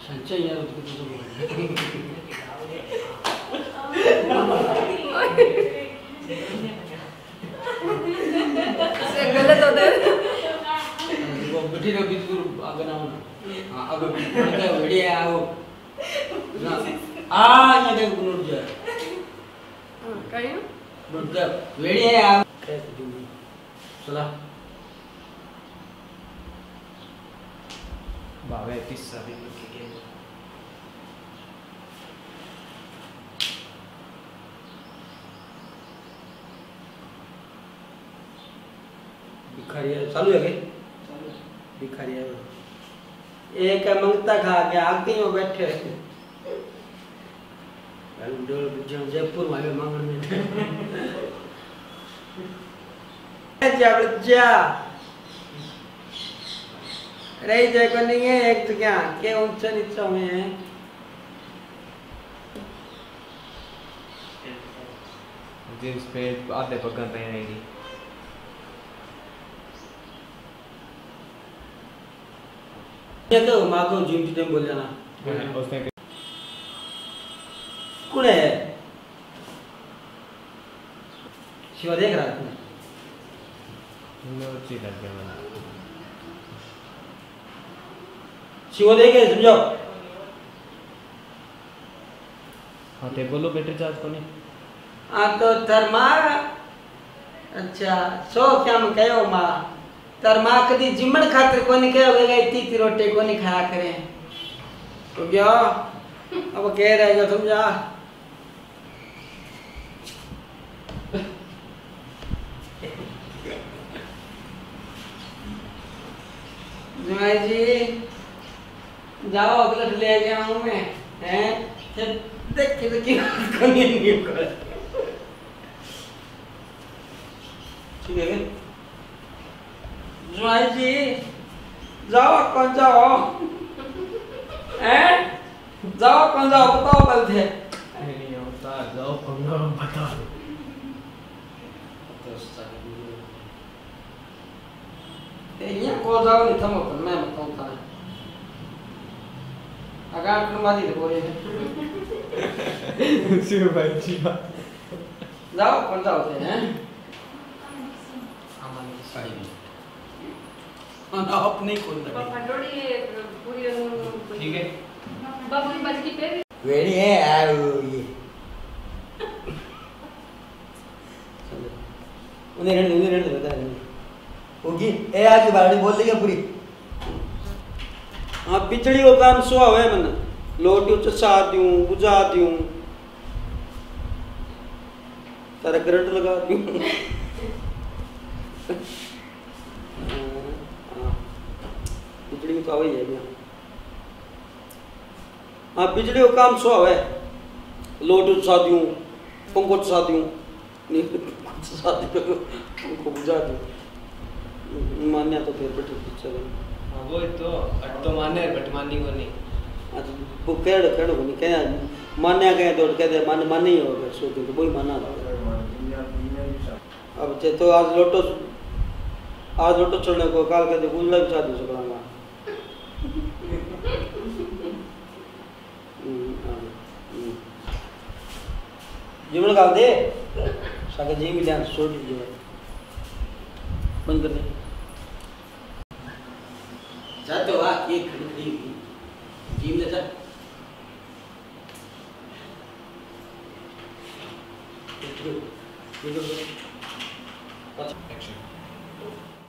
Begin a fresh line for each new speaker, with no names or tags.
संचय यार उसको तो
गलत होता है
वो बेटी रो बिल्कुल आगे ना हो हां अब बढ़ता बढ़िया आओ ना ये देख गुनर जा
हां कहियो
बढ़ता बढ़िया आओ कैसे दूंगी चला
बाबा किस्सा भी लिख के
भिखारी चालू है गई भिखारी है एक मंगता खा के आगे में बैठे जयपुर में मांगण में जा बच्चा रही जाए को नहीं है एक तो क्या के ऊंचा नीचा में है
जींस पे आधे पगन पहनेगी
ये तो माँ को जिम टाइम बोल जाना
उसने
कौन है शिवा देख रहा है
नोची लग गया मैंने
शिवा देखे समझो
हाँ ते बोलो बेटे चार्ज को नहीं
तो थरमा अच्छा सो क्या मैं कहो माँ थरमा कदी जिमण खातिर कोनी कहो वेगा इतनी रोटी कोनी खाया करे तो क्या अब कह रहेगा समझा जमाई जी जाओ अगले ले गया हूँ मैं हैं देख के क्यों कोनी नहीं कर ठीक है जमाई जी जाओ कौन जाओ हैं जाओ कौन जाओ बताओ कल थे
नहीं होता जाओ पंगा बता
ये को जाओ नहीं थमो पर मैं बताऊं था अगर तुम मारी तो बोले
शिव भाई जी
जाओ कौन जाओ थे हैं हमारी साड़ी में ना अपने खोल दे
पटोड़ी पूरी
ठीक है
बाबू की बच की पे
वेरी है यार ये उन्हें रहने बता रहे होगी ए आज की बाड़ी बोल देगा पूरी हाँ पिछड़ी को काम सुहा है मन लोटियों चसा दूं बुझा दूं तारा करंट लगा दूं बिजली में तो आवाज है क्या हाँ बिजली को काम सुहा है लोटियों चसा दूं पंखो चसा दूं नहीं चसा दूं पंखो बुझा दूं मान्या तो फिर बैठे चलो
हाँ वो तो तो माने बट मानी को नहीं
आज वो केड़ को नहीं क्या मान्या कहे तो कहते मान ही होगा सो तो वही माना अब तो आज लोटो छोड़ने को काल कहते गुंजला भी शादी से करांगा जीवन काल दे साके जी मिलिया छोड़ दीजिए बंद कर दे जाते हो ये खड़ी जीम ले जा
एक्शन